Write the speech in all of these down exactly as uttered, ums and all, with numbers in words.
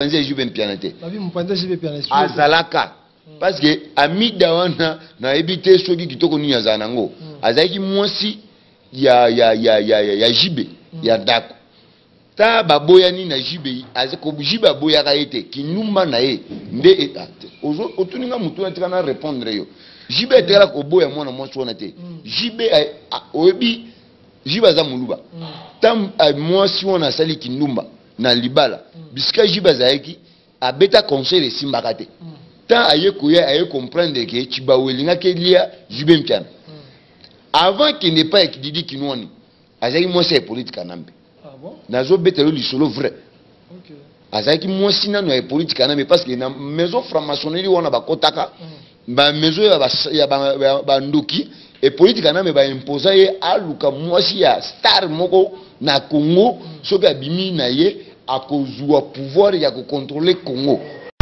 Jube Mpianate. Azalaka. Parce que Amida wana na ebite soki kitoko ni azanango. Azaki mwasi ya ya ya ya ya Jibe ya Dako. Ta baboya ni na Jibe azako Jibe aboya ka ete kinumba na ye nde etate. Ozo otuninga mutu atika na répondre yo. Jibe etela ko boya mwana mwasi wana te. Jibe oyebi Jibe aza muluba. Tam mwasi wana sali kinumba na libala. Bisika Jibe azaki abeta conseil simba kate. Tant aye koya aye comprendre que Chiba welinga ke lia Jube Mpiana. Avant qu'il n'ait pas équididi kinwani, azaki moi c'est politique anambe. Ah bon? Nazo betelo li solo vrai. OK. Azaki moi sina no e politique anambe parce que na maison franc-maçonnerie wana ba kotaka, ba maison ya ba ya ba, ba ndoki et politique anambe ba imposer ye aluka moi si ya star moko na Congo, soki abimi na ye akozua pouvoir ya ko contrôler Congo.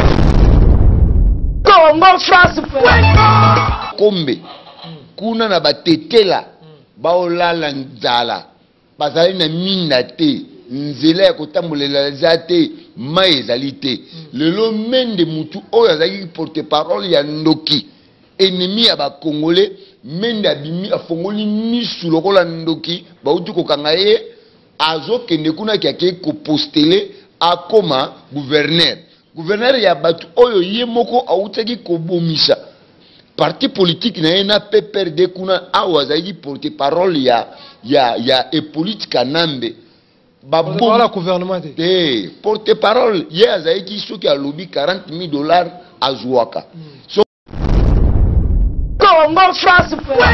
Congo France Kombe kuna na batetela baolala nzala bazali na mina te nzela ya kotambolela za te mai ezali te lelo mende mutu oyo azali porte parole ya ndoki ennemi ya bakongole mende abimi afongoli misu lokola ndoki bauti kokanga ye azokende kuna kiake kopostele akoma gouverneur gouverneur ya batu oyo ye moko autaki kobomisa parti politique na ena P P R D kuna awazaki porte parole ya ya ya e politique nambe babo la gouvernement te porte parole ye azaki soki a lobby quarante mille dollars azwaka so Congo France.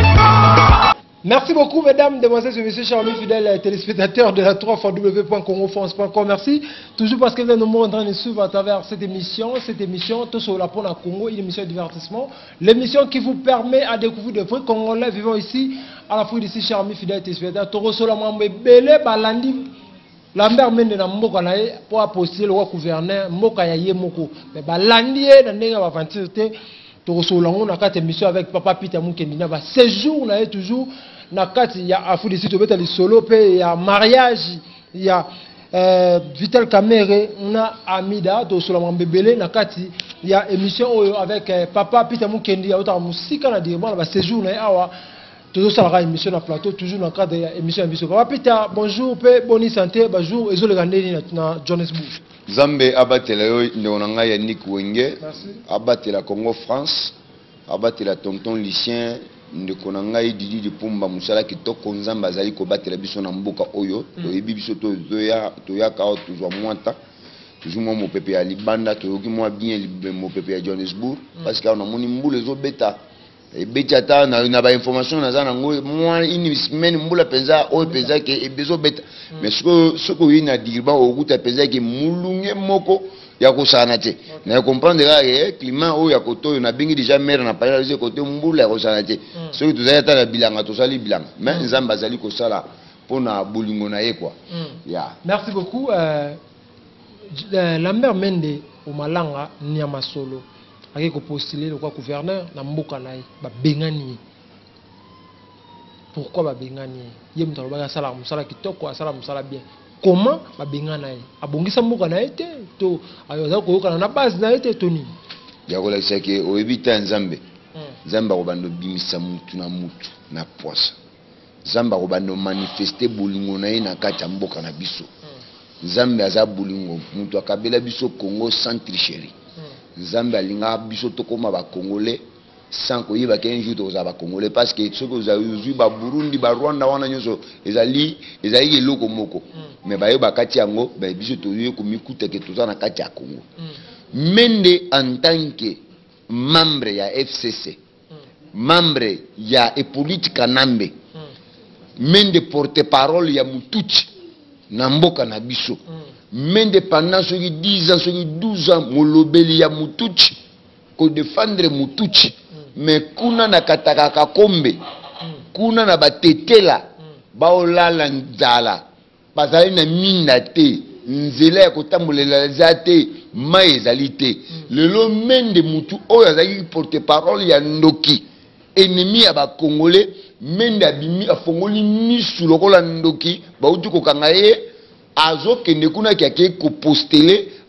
Merci beaucoup, mesdames, demoiselles et messieurs, chers amis fidèles téléspectateurs de la trois fois w point congo france point com. Merci toujours parce que vous êtes nombreux en train de suivre à travers cette émission. Cette émission, tout sur la Pona Congo, une émission de divertissement. L'émission qui vous permet à découvrir de vrais Congolais vivant ici, à la fois d'ici, chers amis fidèles téléspectateurs. Toro Solomon Bele, Balandi, Lambert Mende na Mboka na ye, pour poster le roi gouverneur, Mboka ya ye moko. Mais Balandi, na nenga va ventir te, Toro Solomon, na quatre émissions avec Papa Peter Mukendina, va séjour, na ye toujours. Na kati ya afudi sito beta li solo pe ya mariage ya euh, Vital Kamere na Amida to solo mambebele na kati ya émission oyo avec euh, Papa Peter Mukendi ya ota musika na direment na ba séjour na awa toujours ça la émission na plateau toujours dans cadre ya émission ya biso. Papa Peter bonjour pe bonne santé bonjour ezo le gandeni na, na Johannesburg. Zambe abatela yo ndonanga ya Nick Wenge abatela Congo France abatela tonton Lucien ndeko na ngai Didi de Pumba musala kitoko nzamba azali ko batela biso na mboka oyo to yebi biso to ya to ya ka tozwa mwanta toujours mo mopepe ya libanda to yoki mwa bien mopepe ya Johannesburg parce que on a moni mbula zo beta e beta ta na na ba information na za na ngo mwa une semaine mbula penza o penza ke e bezo beta mais ce ce ko ina dirba o kuta penza ke mulunge moko ya kosana te na comprendre que climat o ya koto na bingi déjà mer na parler de côté mbula ya kosana te so tu zaya ta na bilanga to sali bilanga mais nzamba zali ko sala pona bolingo na ye quoi ya merci beaucoup euh, Lambert Mende au Malanga Nyama Solo aki ko postuler le quoi gouverneur na mboka na ye ba bengani pourquoi ba bengani ye mutalo ba sala musala kitoko sala musala bien. Comment babenga na ye abongisa mboka na ye te to ayoza koyoka na base na ye te toni ya kola seke oyebita nzambe nzambe ko bando bimisa mutu na mutu na poisa nzambe ko bando manifester bolingo na ye na kati ya mboka na biso nzambe aza bolingo mutu akabela biso Congo sans tricherie nzambe alinga biso tokoma ba congolais sans koyeba qu'un jour toza ba congolais parce que ce que vous avez vu ba Burundi ba Rwanda wana nyoso ezali ezali eloko moko mais ba yoba kati yango ba biso toyo ko mikuta ke toza na kati ya Congo Mende en tant que membre ya F C C membre ya e politique nambe Mende porte parole ya mutuchi na mboka na biso Mende pendant soki dix ans soki douze ans molobeli ya mutuchi ko défendre mutuchi mais kuna na kataka kakombe kuna na batetela baolala nzala bazali na mina te nzela ya kotambolela za te mai ezali te lelo mende mutu oyo azali porte parole ya ndoki ennemi ya bakongole mende abimi afongoli misu lokola ndoki bauti kokanga ye azokende kuna kiake kopostele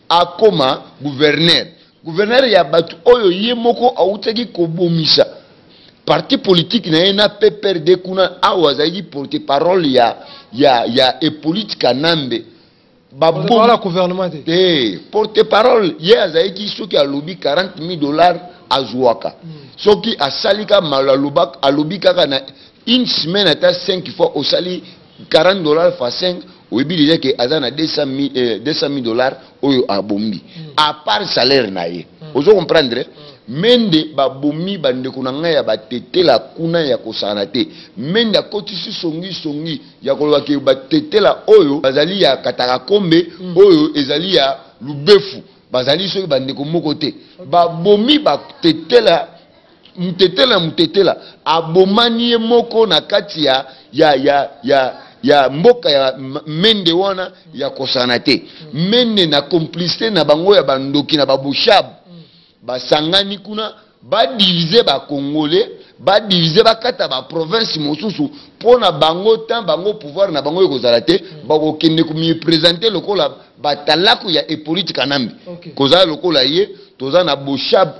akoma gouverneur gouverneur ya batu oyo ye moko autaki kobomisa parti politique na ena P P R D kuna awazaki porte parole ya ya ya e politique nambe babom la gouvernement eh porte parole ye azaki soki alobi quarante mille dollars azwaka mm. soki asalika malalubak alobi kaka na une semaine ata cinq fois au sali quarante dollars fois cinq oui déjà que azana deux cent mille dollars oyo abombi mm. à part salaire na ye mm. ozo comprendre mm. mende babomi bande kunanga ya batetela kuna ya kosana te mende akotisi songi songi ya koloba ke batetela oyo bazali ya kataka kombe mm. oyo ezali ya lubefu bazali soki bande ko moko te okay. babomi batetela mutetela mutetela abomani moko na kati ya ya ya ya ya mboka ya mende wana ya kosana te mm. mende na complicité na bango ya bandoki na babushab mm. basangani kuna ba diviser ba congolais ba diviser ba kata ba province mosusu pona bango temps bango pouvoir na bango ekozala te mm. ba kokende ko mi présenter lokola batalako ya e politique nambi okay. kozala lokola ye toza na bushab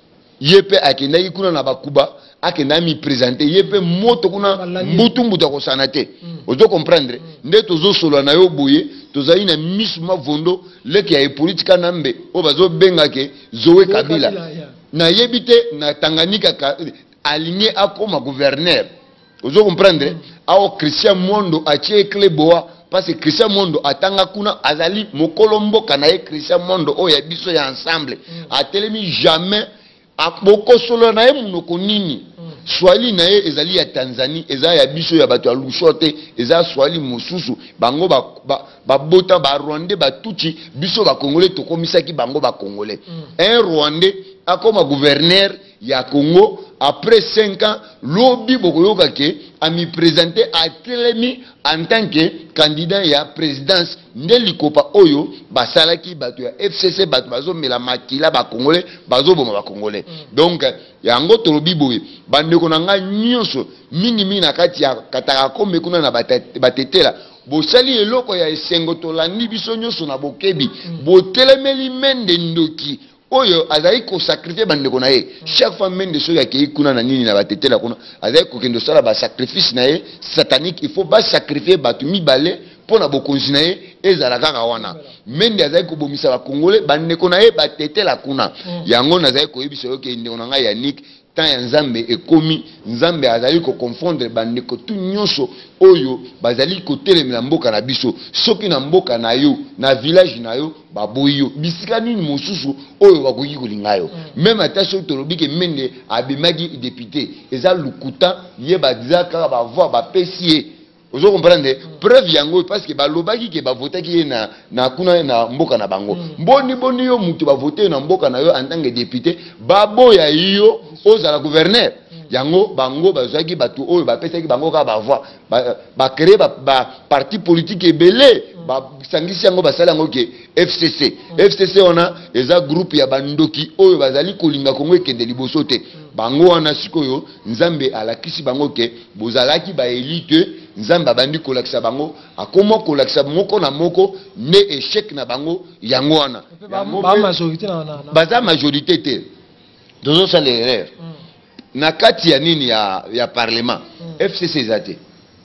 yepe akendaki kuna na bakuba akenda mi présenter yepe moto kuna mbutu mbuta ko sanate mm. ozo comprendre mm. nde tozo solo na yo boye tozali na misuma vondo leki ya e politika nambe o bazo benga ke Zoé Kabila, Kabila yeah. na yebite na Tanganyika ka, aligné akoma gouverneur ozo comprendre mm. ao Christian Mondo achie Kleboa parce que Christian Mondo atanga kuna azali mokolo mboka na ye Christian Mondo o ya biso ya ensemble mm. atelemi jamais akboko solo na ye munoko nini mm. swali na ye ezali ya Tanzanie eza ya biso ya bato ya lushote eza swali mosusu bango ba ba, ba bota ba Rwandais ba tuchi biso ba Congolais tokomisaki bango ba Congolais mm. un Rwandais akoma gouverneur ya Congo après cinq ans lobi bokoyoka ke a mi présenter à Telemi en tant que candidat ya présidence ndeli kopa oyo basalaki bato ya F C C bato bazo mela makila ba Congolais bazo boma ba Congolais mm. donc yango tolobi boye bandeko nanga nyonso mingi mingi na kati ya kataka kombe kuna na batetela bosali eloko ya esengo tolandi biso nyonso na bokebi mm. botelemeli mende ndoki oyo azali ko sacrifier bandeko na ye chaque fois mende so ya ke kuna na nini na batetela kuna azali ko kendo sala ba sacrifice na ye satanique il faut ba sacrifier batu mibale pona bokonzi na ye ezala kaka wana mende azali ko bomisa ba Congolais bandeko na ye batetela kuna mm. yango nazali ko yebisa yo ke ndeko na ngai Yannick tant ya nzambe ekomi nzambe azali ko confondre bandeko tu nyonso oyo bazali ko telemela mboka na biso soki na mboka na yo na village na yo baboyi yo bisika nini mosusu oyo bakoki kolinga yo mm. même ata soki tolobi ke mende abimaki député eza lukuta ye badiza kaka bavoix bapesi ye ozo comprendre mm. preuve yango parce que balobaki ke bavotaki ye na na kuna na mboka na bango mm. mboni boni yo mutu bavote na mboka na yo en tant que député baboya yo ozala gouverneur mm. yango bango bazaki batu oyo bapesaki bango ka bavoix ba, ba créer ba, ba parti politique ebele mm. ba sangisi yango basala yango ke F C C mm. F C C ona eza groupe ya bandoki oyo bazali kolinga Kongo ekende liboso te mm. bango wana sikoyo nzambe alakisi bango ke bozalaki ba élite nzambe abandi kolakisa bango akoma kolakisa moko na moko ne échec na bango yango wana ba majorité na na baza majorité te dozo sala erreur mm. na kati ya nini ya ya parlement mm. F C C zate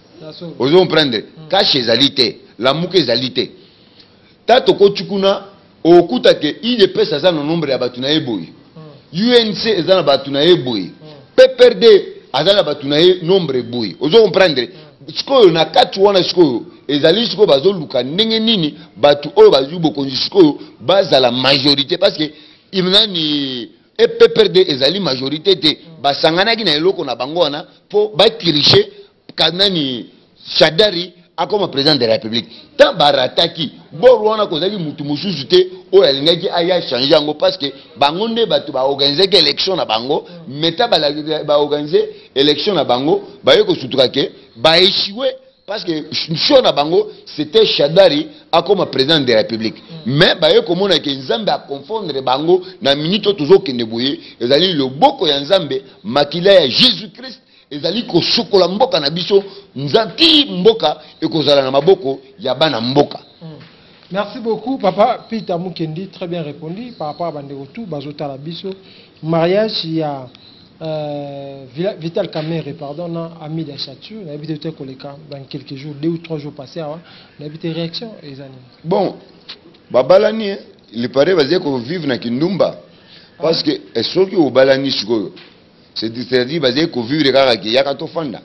ozo prendre mm. cache ezali te la muke ezali te tato ko tukuna okuta ke I D P S aza na nombre ya batu na eboyi mm. U N C eza na batu na eboyi mm. P P R D aza na batu na nombre eboyi ozo comprendre mm. sikoyo na kati wana sikoyo ezali sikoyo bazo luka ndenge nini batu oyo bazu bokonzi sikoyo bazala majorité parce que imnani e P P R D ezali majorité te mm. basanganaki na eloko na bango wana po batiriche kanani Shadari akoma président de la République tant barataki bor wana kozali mutu mususu te oyo alingaki aya changer yango parce que bango nde batu ba organiser ke élection na bango mm. meta ba, ba organiser élection na bango ba yeko sutuka ke ba échoué parce que show na bango c'était Shadari akoma président de la République mm. mais ba yeko mona ke nzambe a confondre bango na minute tozo kende boye ezali loboko ya nzambe makila ya Jésus Christ ezali ko sukola mboka na biso nzati mboka ekozala na maboko ya bana mboka mm. Merci beaucoup, papa. Peter Mukendi, très bien répondu par rapport à Banderotou, Bazota Labiso. Mariage, il y a euh, Vital Kamere, pardon, Amida Chatou. On a habité dans quelques jours, deux ou trois jours passés, on a habité réaction et les animaux. Bon, Babalani, il paraît qu'on vive dans Kindumba. Parce que, ce qui est Babalani, c'est-à-dire qu'on vit dans Kindumba.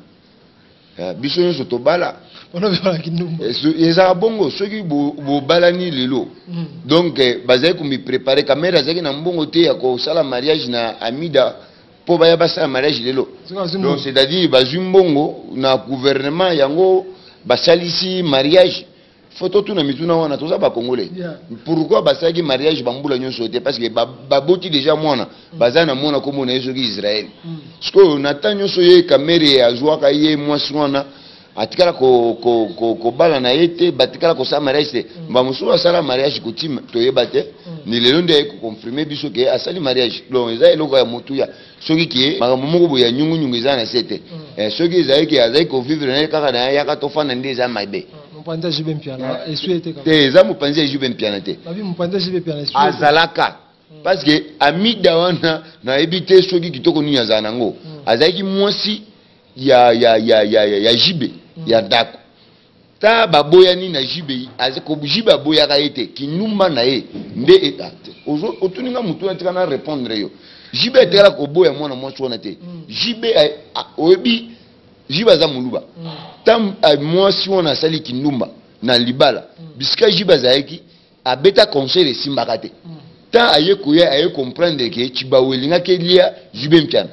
Biso so tobala on a vu la Kindumba ezaka bongo soki bo balani lelo donc bazali ko mi préparer caméra zaki na mbongo te ya ko sala mariage na Amida po baya basala mariage lelo donc c'est-à-dire bazwi mbongo na gouvernement yango basalisi mariage photo tu na mituna wana toza ba congolais pourquoi basalaki mariage bambula nyonso te parce que baboti déjà mwana bazana na mwana comme na yeso ki Israël parce que natan nyonso ye caméra azwaka ye mwasi wana atikala ko ko ko ko bala na yete batikala ko sa mariage te ba musuwa sala mariage kutima toyeba te ni lelo nde ko confirmer biso ke asali mariage donc eza eloko ya mutu ya soki ki makambo moko boya nyungu nyungu eza na sete eh soki eza ki azai ko vivre na kaka na ya ka tofana nde eza mabe Mupanda jibe mpiana esuete kama te eza mupanzi jibe mpiana te babi mupanda jibe mpiana esuete azalaka parce que Amida wana na ebite soki kitoko ni azana nango azaki mwasi ya ya ya ya ya jibe ya dako ta baboya ni na jibe azako jibe aboya ka ete kinumba na ye nde etate ozo otuninga mutu na tika na répondre yo jibe etela ko boya mwana mwasi wana te jibe oyebi jibe za muluba tam mwasi wana sali kinumba na libala bisika jibe zaeki abeta conseil de simbakate tant aye koya aye comprendre que chiba welinga ke lia jibe mpiana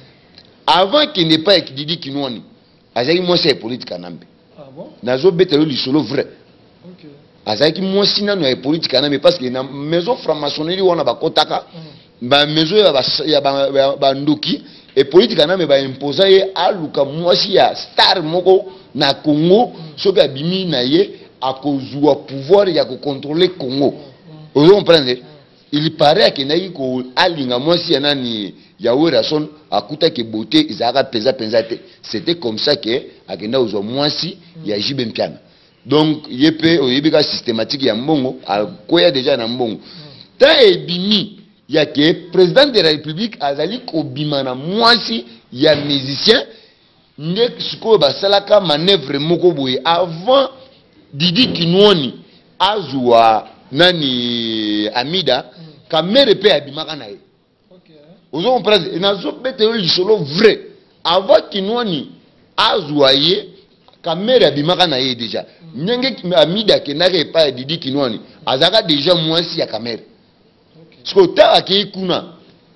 avant qu'il n'est pas équididi kinwani azaki mwasi ya politique anambe ah bon nazo betelo lisolo vrai OK azaki mwasi nano ya politique anambe parce que na maison franc-maçonnerie wana bakotaka ba maison ya ba ya ba, ba ndoki et politique anambe ba imposer ye aluka mwasi ya star moko na Congo soki abimi na ye akozwa pouvoir ya ko contrôler Congo vous comprenez il paraît que nayi ko alinga mwasi ya nani ya Werason akuta ke beauté izaka penza penza te c'était comme ça que akenda uzwa mwasi ya jibe mpiana donc yepe oyebika systématique ya mbongo akoya déjà na mbongo ta ebimi ya ke président de la république azali ko bima na mwasi ya musicien nde siko basalaka manœuvre moko boye avant Didi Kinwani azwa nani Amida kamere pe abimaka na ye OK ozo comprendre nazo betelo lisolo vrai avant Kinwani azwa ye kamere abimaka na ye déjà nyenge Amida kenaka pa Didi Kinwani azaka déjà mwasi ya kamere parce que ta akikuna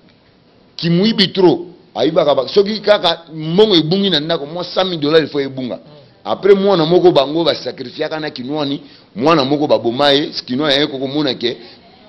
kimuibi trop ayibaka soki kaka mbongo ebungi na ndako mo cent mille dollars il faut ebunga après mwana moko bango ba sacrifier kana Kinwani mwana moko babomaye Kinwani yeko komona ke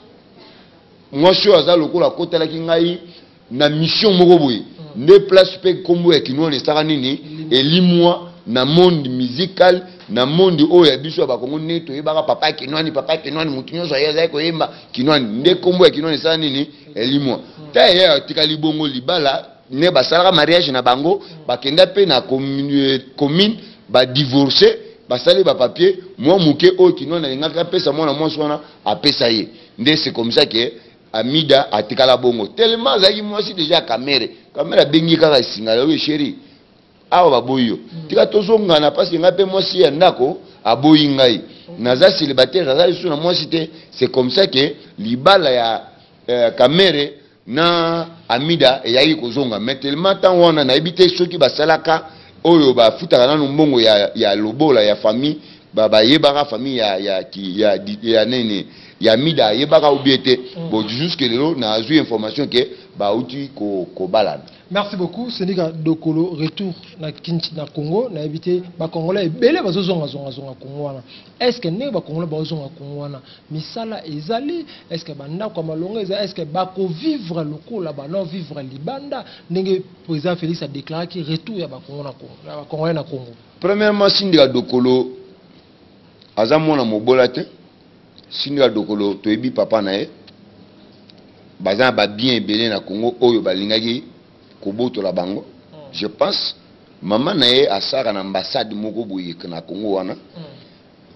moi je suis lokola kotala ki ngai na mission moko boye nde place pe kombo ya Kinwani saka nini elimwa na monde musical na monde oyo ya biso ba Kongo neto yebaka papa Kinwani papa Kinwani mutu nyonso ayeza ko yemba Kinwani nde kombo ya Kinwani saka nini elimwa ta ya tikali bongo libala ne basalaka mariage na bango bakenda pe na commune commune ba divorcer basali ba papier moi muke o Kinwani alingaka pesa mwana mwasi wana apesa ye nde c'est comme ça que Amida atikala bongo tellement zaki mwasi déjà kamere kamera bengi kaka singala we chéri awa baboyo tika tozonga na parce nga pe mwasi ya ndako aboyi ngai naza célibataire naza sous na mwasi te c'est comme ça que libala ya euh, kamere na Amida eyaki kozonga mais tellement tant wana na ebité soki basalaka oyo ba futaka na mbongo ya ya lobola ya famille ba ba yebaka famille ya ya ki ya, ya nene ya Amida yebaka obiete bon jusque lelo na azu information que ba uti ko ko balade. Merci beaucoup Sénégal Dokolo retour na Kinshasa na Congo na éviter ba congolais ebele bazozonga zonga zonga Congo wana est-ce que ne ba congolais bazozonga Congo wana misala ezali est-ce que banda kwa malonga ezali est-ce que ba ko vivre lokola ba non vivre libanda ndenge président Félix a déclaré que retour ya ba Congo na Congo ba congolais na Congo premièrement Sénégal Dokolo azamona mobola te Sénégal Dokolo toyebi papa na ye bazan ba bien ebele na Congo oyo balingaki koboto la bango je pense maman na ye asaka na ambassade moko boye na Congo wana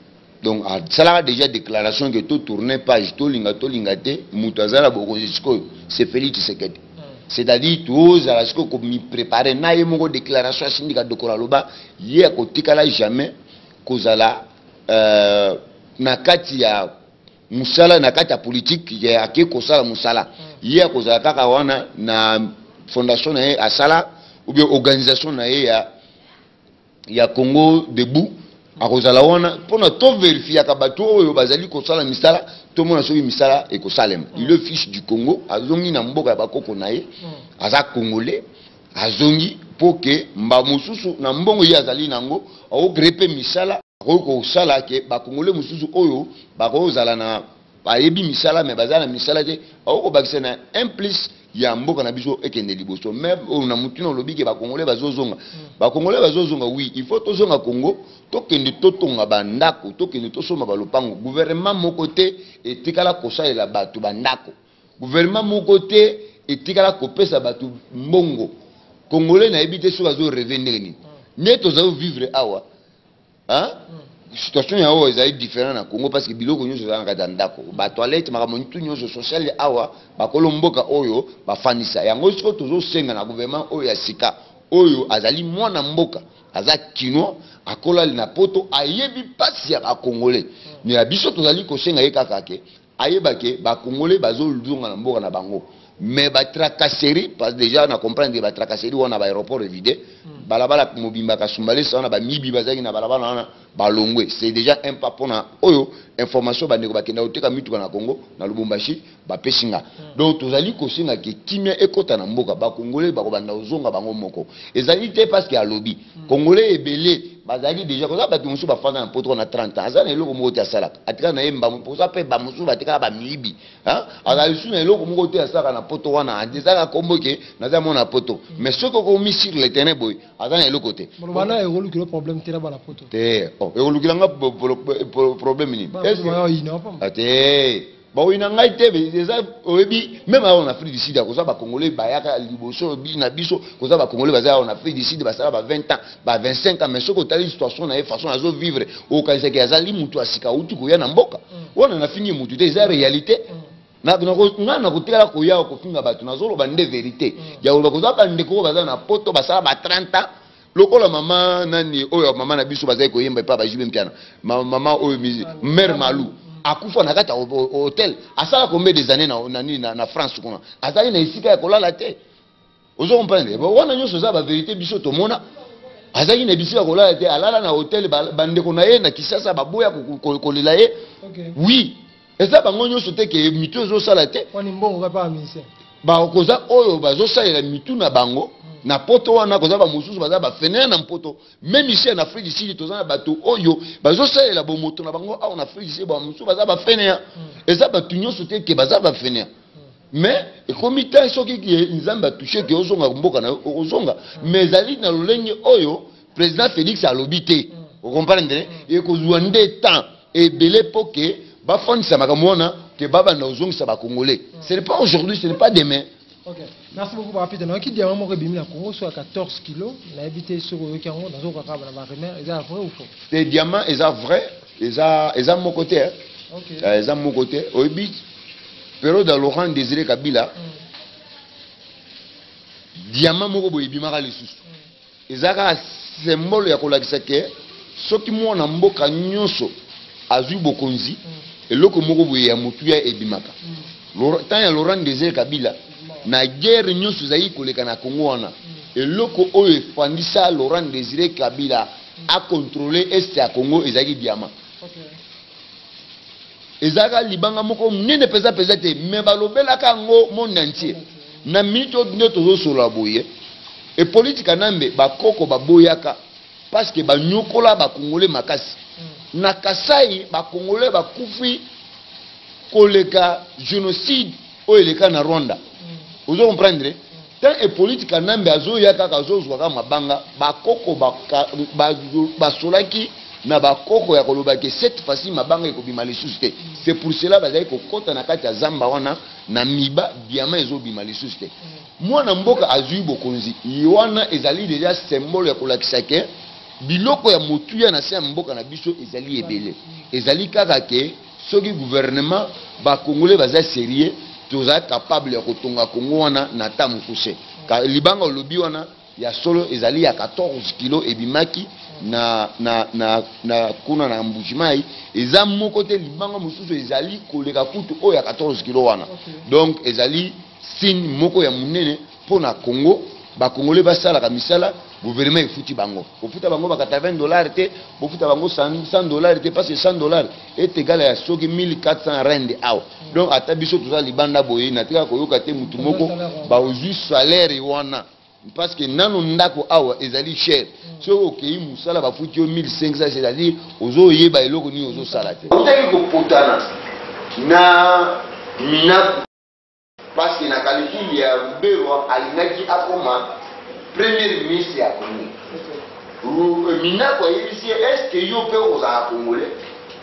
donc ça a déjà déclaration que tout tourner page tout linga tout lingate mutazala bokonjisiko c'est Félix Tshisekedi. C'est-à-dire tous à ce que comme préparer na yemo déclaration syndicat de Koraloba hier kotikala jamais kozala euh na kati ya musala na kati ya politique ya ke kosala musala hier kozala kaka wana na fondation na asala ou bien organisation na ya ya Congo debout a kozala wana pona to vérifier ka bato oyo bazali kosala misala to mona soki misala e kosalem il le fiche du Congo azongi na mboka ya bakoko na ye aza congolais azongi pour que mba mususu na mbongo ye azali nango o grepe misala ko kosala ke ba congolais mususu oyo ba kozala na ba yebi misala me bazala misala te o ko bakisa na un plus ya mboka na biso ekende liboso même on a mutu na lobi ke ba congolais bazozonga ba congolais bazozonga oui il faut tozonga Congo to kende totonga bandako to kende tosoma ba lopango gouvernement moko te etikala kosalela bato bandako gouvernement moko te etikala kopesa bato mbongo congolais na ebité so bazo revenir ni ne tozo vivre awa hein situation ya awa ezali différent na Congo parce que biloko nyonso za ngata ndako ba toilette makamontu nyonso social awa bakolo mboka oyo bafanisa yango siko tozo senga na gouvernement oyo ya sika oyo azali mwana mboka aza kino akola na poto ayebi pasi ya congolais ni ya biso tozali ko senga ye kaka ke ayebake ba congolais bazo lunga na mboka na bango mais ba tracasserie parce déjà na comprendre ba tracasserie wana ba aéroport vidé balabala mobimba ka sumbale sana ba mibi bazaki na balabala na balongwe c'est déjà un pas pona oyo information ba ndeko bakenda oteka mituka na Congo na Lubumbashi ba pesinga donc tozali ko singa ke kimia ekota na mboka ba congolais ba ko banda ozonga bango moko ezali te parce que alobi congolais ebele bazali déjà ko za ba tumusu ba fana na poto na trente ans azana eloko moko te salaka atika na yemba mpo za pe ba musu ba tika ba mibi hein azali suna eloko moko te salaka na poto wana ndezaka komboke na za mona poto mais ce ko mis sur le terrain boy azana eloko te bana ekolu ki le problème te na ba poto te oh ekolu ki nga problème ni est-ce que ate ba wina ngai te déjà oyebi même en Afrique du Sud ko za ba congolais ba yaka liboso bi na biso ko za ba congolais ba za en Afrique du Sud ba sala ba vingt ans ba vingt-cinq ans mais ce ko tali situation na façon azo vivre au kaisa ke azali mutu asika uti ko ya na mboka wana na fini mutu te za réalité na na ko ngana ko tela ko ya ko finga batu na zolo ba nde vérité ya ko za ba ndeko ba za na poto ba sala ba trente ans lokola mama nani oyo mama na biso bazai ko yemba pa ba jibe mpiana mama oyo mère Malou akufa na kata hôtel asala combien des années na nani na, na France kuna azali na isika ya kolala te ozo comprendre ba wana nyoso za ba vérité biso to mona azali na bisika kolala te alala na hôtel bande ko na ye na Kisasa baboya kolela ye oui eza bango nyoso te ke mitu ozo sala te wani mbongo ka pa ministère ba koza oyo bazo salela mitu na bango na poto wana koza ba mususu baza ba fenena na poto même ici en Afrique du Sud tozana bato oyo bazo salela bo moto na bango awa na Afrique du Sud ba mususu baza ba fenena eza bato nyonso te ke baza ba fenena mais ekomi ta soki ki nzamba touché ke ozonga mboka na ozonga mais ali na lolenge oyo président Félix alobi te vous comprenez et ko zuande temps et belé poke ba fondisa makamona ke baba na ozongisa ba congolais ce n'est pas aujourd'hui ce n'est pas demain. Ok, merci beaucoup pour rapide. Qui dit à moi que le Congo soit quatorze kilos, la habité sur le Congo dans le Congo, est vrai ou faux? Les diamants, ils sont vrais, ils sont mon côté. Ils sont mon côté. Au but, période de Laurent Désiré Kabila, diamant mon côté, ils sont les sous. Ils sont un symbole de la Kisake. Ce qui m'ont en mboka nyonso, azu bokonzi, et l'autre mon côté, il y a et bimaka. Tant il y a Laurent Désiré Kabila. Na guerre nyonso zayi koleka na Congo wana eloko oyo efandisa Laurent Désiré Kabila a contrôler est ya Congo ezaki diamant ezaka libanga moko nene pesa pesa te mais balobelaka ngo monde entier na mito ndoto zo sola boye et politique nambe bakoko baboyaka parce que banyokola ba congolais makasi na Kasai ba congolais bakufi koleka génocide oyo eleka na Rwanda. Vous comprenez? Tant et politique en ambe azo yaka kazo zwaka mabanga bakoko basolaki na bakoko ya koloba ke cette fois-ci mabanga ekobima lisusu te. C'est pour cela bazali kokota na kati ya zamba wana na miba diamant ezobima lisusu te. Mwana mboka azui bokonzi wana ezali déjà symbole ya kolakisa ke biloko ya motuya na se ya mboka na biso ezali ebele ezali kaka ke soki gouvernement ba congolais baza sérieux toza capable ya kotonga Congo wana na ta mukuse ka libanga olobi wana ya solo ezali ya quatorze kilo ebimaki na na na na kuna na Mbujimayi eza moko te libanga mususu ezali koleka kutu o ya quatorze kilo wana donc ezali signe moko ya munene pona Congo ba congolais basala ka misala gouvernement efuti bango ofuta bango ba quatre-vingts dollars te ofuta bango cent dollars te parce que cent dollars est égal à soki mille quatre cents rand aw donc ata biso toza libanda boye na tika koyoka te mutu moko ba ozu salaire wana parce que nano ndako awa ezali cher so okei musala ba futi yo mille cinq cents c'est-à-dire ozo yeba eloko ni ozo sala te otaki ko potana na mina parce que na calcul ya Rubero alingaki akoma premier ministre ya Congo mina kwa yebisi est-ce que yo pe oza congolais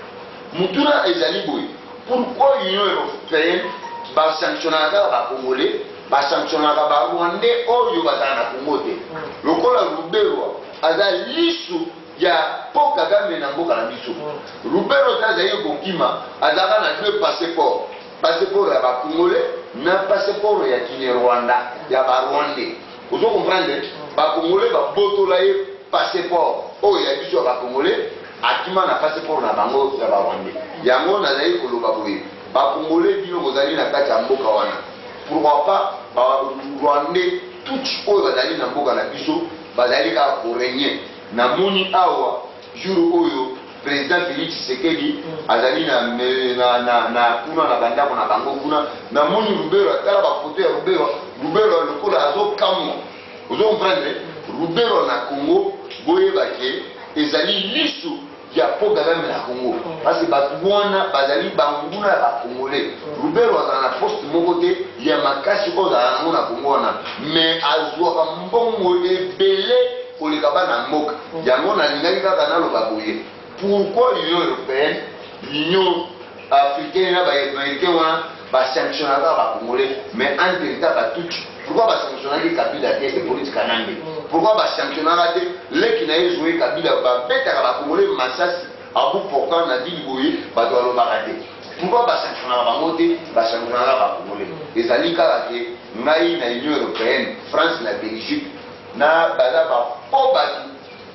mutuna ezali boy pourquoi l'Union européenne ba sanctionnaka ba congolais ba sanctionnaka ba rwandais oyo bazana na Congo te lokola Rubero aza lisu ya po Kagame na mboka na biso Rubero tazaye kokima azaka na deux passeports passeport ya ba congolais na passeport ya Kinyarwanda ya ba rwandais. Vous comprenez? Ba congolais ba botola ye passeport oyo ya biso ba congolais akima na passeport na bango ya ba rwandais. Yango na zayi koloba boye ba congolais bino bozali na kati ya mboka wana. Pourquoi pas ba rwandais tout oyo bazali na mboka na biso bazali ka ko régner na moni awa jour oyo président Félix Tshisekedi azali na na na na kuna na bandako na bango kuna na moni Rubero kala ba photo ya Rubero Rubero lokola azo kamwa ozo comprendre Rubero na Congo boye bake ezali lisu ya po Kagame na Congo parce que batwana bazali banguna ba congolais Rubero azana na poste moko te ya makasi ko za na Congo na mais azwa mbongo ebele koleka bana mboka yango na lingaki kaka na loba boye. Pourquoi l'Union européenne, l'Union africaine, les Américains va sanctionner les Congolais, mais en vérité, pourquoi va sanctionner les Kabila et les politiques canadiennes? Pourquoi va sanctionner les qui n'ont joué Kabila, va mettre les Congolais massas à bout portant la ville Boye, va doit le barader? Pourquoi va sanctionner les Congolais, va sanctionner les Congolais? Les Alika, l'Union européenne, France, la Belgique, na bala ba pobatu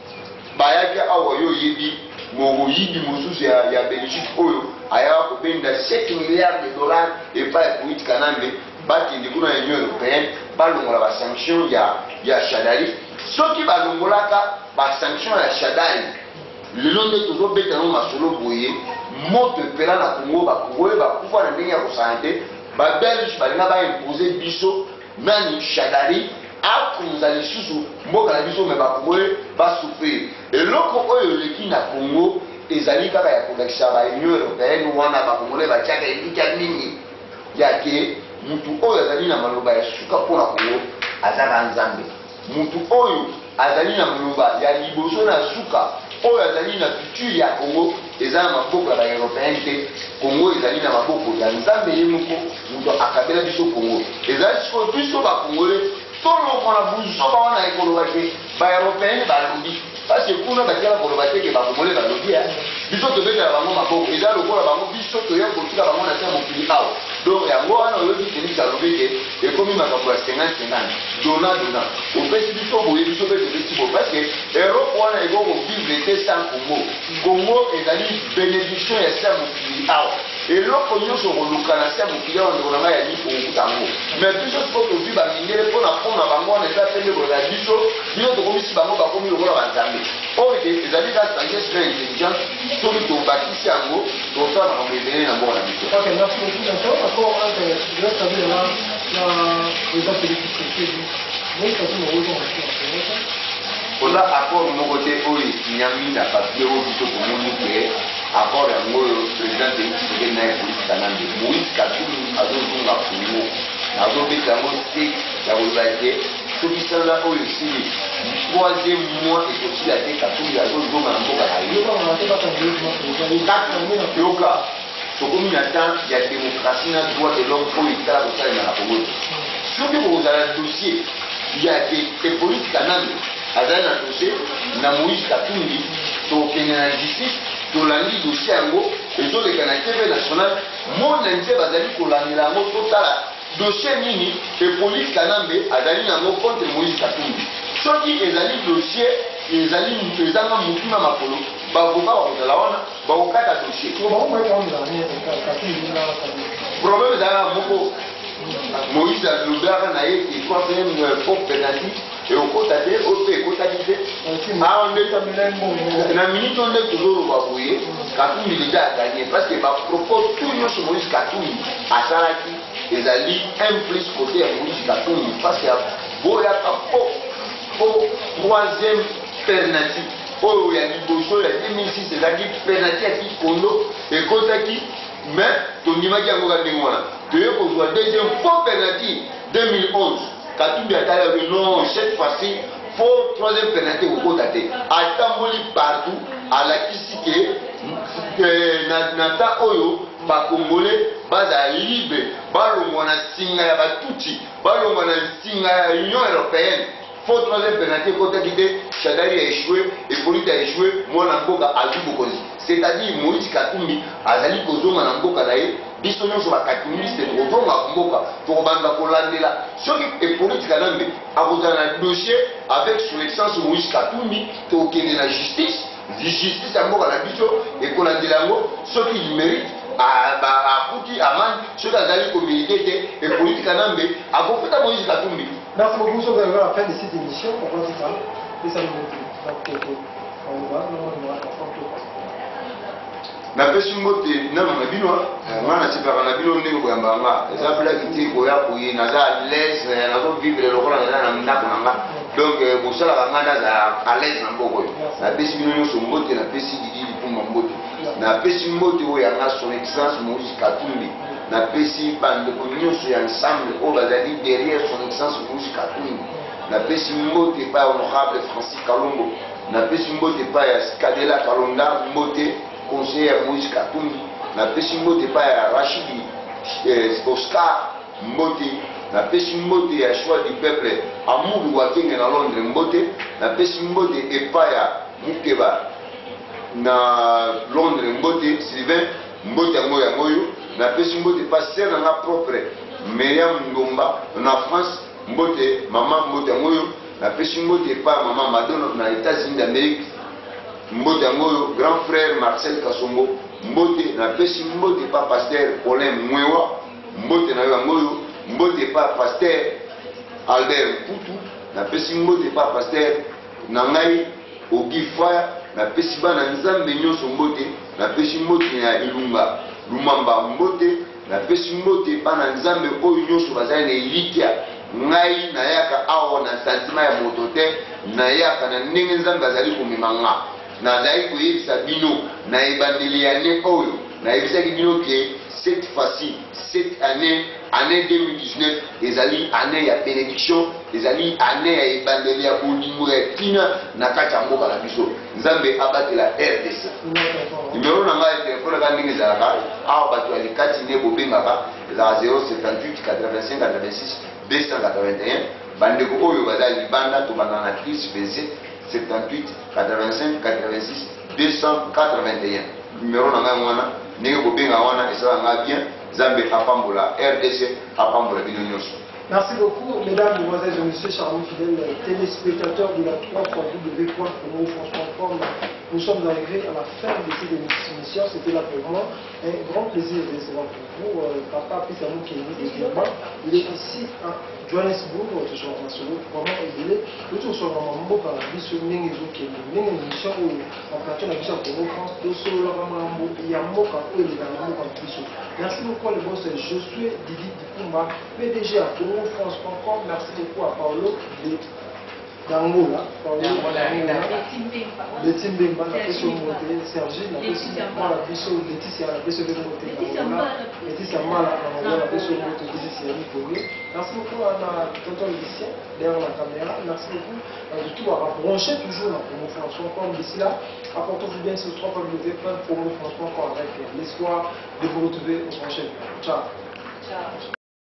bayaki awa yo yebi mo yibi mususu ya ya Belgique oyo aya ko benda sept milliards de dollars et pas politique kanambe baki ndikuna Union européenne balongola ba sanction ya ya Shadari soki balongolaka ba sanction ya Shadari lelo nde tozo beta no masolo boye moto pela na Congo ba Congo ba kufa na ndenge ya kosante ba Belge balinga ba imposer biso nani Shadari akunza lisusu mboka na biso me bakongole basouffrir eloko oyo leki na Congo ezali kaka ya kolekisa ba Union européenne wana bakongole batiaka elika nini yake mutu oyo azali na maloba ya suka mpona Congo azaka nzambe mutu oyo azali na maloba ya liboso na suka oyo azali na futur ya Congo eza na maboko ya ba européenne te Congo ezali na maboko ya nzambe ye moko mutu akabela biso Congo ezali siko biso bakongole tolo kona buzo ba wana ekoloba ke ba européenne ba lobi parce que kuna ba kala koloba ke ba komole ba lobi ya biso to beta bango maboko eza lokola bango biso to ya kotika bango na temo pili aw donc yango wana oyobi teni ka lobi ke e komi makambo ya cinquante cinquante dona dona o pesi biso boye biso beta beti bo parce que Europe wana ego ko vivre te sans Congo Congo ezali bénédiction ya temo pili aw eloko nyonso koluka na se mokili awa ndeko na ngai ya lipo okuta yango mais biso siko tozwi bamindele mpona mpona bango wana eza pende kola biso biso tokomisi bango bakomi lokola banzambe oyo ezali ka sagesse na intelligence soki tobakisi yango tosala makambo ebele na mboka na biso. Ok, merci beaucoup. D'accord, d'accord, je vais savoir là, les ateliers qui se fait. Donc, ça c'est mon rôle en oza accord moko te oyo esinyami na papier oyo biso tomoni ke accord yango oyo président Félix Tshisekedi na Moïse Kanambe Moïse Katumbi azozonga Congo azobeta yango te ya koloba te soki sanza oyo esili troisième mois ekosila te Katumbi azozonga na mboka na ye yoka tokomi na temps ya démocratie na droit de l'homme oyo etala kosalema na Congo soki bokozala dossier ya Moïse Kanambe azali na dossier na Moïse Katumbi tokende na justice tolandi dossier yango ezoleka na T V national monde entier bazali kolandela yango totala dossier nini e police Kanambe azali nango contre Moïse Katumbi soki ezali dossier ezali ezanga mutu na makolo bakoka bakozala wana bakokata dossier problème ezala moko Moïse alobaka na ye ekwa pe faux penalty et okota te ope ekotaki te na minute onde tozoloba boye Katumbi deja aganye parce que bapropos tout nyonso Moïse Katumbi asalaki ezali un plus côté ya Moïse Katumbi parce que boyaka po po troisième penalty oyo ya liboso ya deux mille six ezalaki penalty ya kikondo ekotaki mais tondimaki yango ka ndenge wana toye kozwa deuxième faux penalty deux mille onze Katumbi atali non cette fois-ci faux troisième penalty kokota te atamboli partout alakisi ke na temps oyo bakongole baza libre balongwa na singa ya batuti balongwa na singa ya Union européenne faux troisième penalty ekotaki te Shadari a échoué et Polite a échoué mwana mboka azwi bokonzi c'est-à-dire Moïse Katumbi azali kozonga na mboka na ye biso nyonso bakatumiste tokozonga mboka tokobanda kolandela soki epoliti Kanambe akozala na dossier avec son excellence Moïse Katumbi tokende na justice justice ya mboka na biso ekolandela yango soki il mérite akuti amani soki azali komilite te epoliti Kanambe akofuta Moïse Katumbi. Merci beaucoup, nous sommes arrivés à la fin de cette émission. On va dire ça. Et ça nous motive. Donc, on va, on va, na pesi mbote na mama bino ngana sipaka na bino ndenge koyamba nga eza plaki te koya koye naza à l'aise nazo vivre lokola naza na ndako na nga donc kosalaka nga naza à l'aise na mboko oyo na pesi bino nyonso mbote na pesi Didi Lipumba mbote na pesi mbote oyo yanga son excellence Moïse Katumbi na pesi bandeko nyonso ya ensemble oyo bazali derrière son excellence Moïse Katumbi na pesi mbote pa honorable Francis Kalongo na pesi mbote pa ya Skadela Kalonda mbote conseiller Moïse Katumbi na pesi mbote pa ya Rachidi Oscar mbote na pesi mbote ya choix du peuple Amour Wakenge na Londres mbote na pesi mbote epa ya Mukeba na Londres mbote Sylvain mbote yango ya moyo na pesi mbote pa sœur na propre Myriam Ngomba na France mbote maman mbote yango na pesi mbote pa maman Madonna na États-Unis d'Amérique mbote yango grand frère Marcel Kasongo mbote na pesi mbote pa pasteur Paulin Mwewa mbote na yango mbote pa pasteur Albert Putu na pesi mbote pa pasteur Nangai Ogifaya na pesi bana nzambe nyonso mbote na pesi mbote ya Ilunga Lumamba mbote na pesi mbote bana nzambe oyo nyonso bazali na elikia ngai na yaka awa na sentiment ya moto te na yaka na ndenge nzambe azali komemanga nazali koyebisa bino na ebandeli ya année oyo nayebisaki bino ke cette fois-ci cette année année deux mille dix-neuf ezali année ya bénédiction ezali année ya ebandeli ya bolingo ya tina na kati ya mboka na biso nzambe abatela R D C numero na ngai telefone ka ndenge ezalaka awa bato ya likati nde bobengaka ezalaka zéro soixante-dix-huit quatre-vingt-cinq quatre-vingt-six deux cent quatre-vingt-un bandeko oyo baza libanda tobanda na crise vingt-sept soixante-dix-huit quatre-vingt-cinq quatre-vingt-six deux cent quatre-vingt-un numéro na ngai wana ndenge kobenga wana esala nga bien nzambe apambola R D C apambola bino nyonso. Merci beaucoup, mesdames, mesdemoiselles et messieurs, chers fidèles téléspectateurs de la trois point w point congo france point com. Nous sommes arrivés à la fin de cette émission. C'était là pour moi un grand plaisir de recevoir pour vous. Euh, Papa Pisamou Kenny de Birman. Il est ici à Johannesburg, toujours en national. Vraiment, il est le tout sur un mambo par la mission Nengezo Kenny. Nengezo où en plateau la mission Congo France, de solo la mambo, il y a Moka où il est dans la mambo en plus. Merci beaucoup les boss. Je suis Didi Dipumba, P D G à congo france point com. Merci beaucoup à Paolo de d'Angola, Paolo d'Angola, de Timbemba, la question montée, Sergi, la question Mala Bisso, Laetitia, la question de montée, Laetitia Mala, la question montée, Laetitia Nicolas. Merci beaucoup à la tonton Lucien, derrière la caméra. Merci beaucoup de tout à brancher toujours la promo France point com. D'ici là, apportez-vous bien sur trois point w point promo france point com avec l'espoir de vous retrouver au prochain. Ciao. Ciao.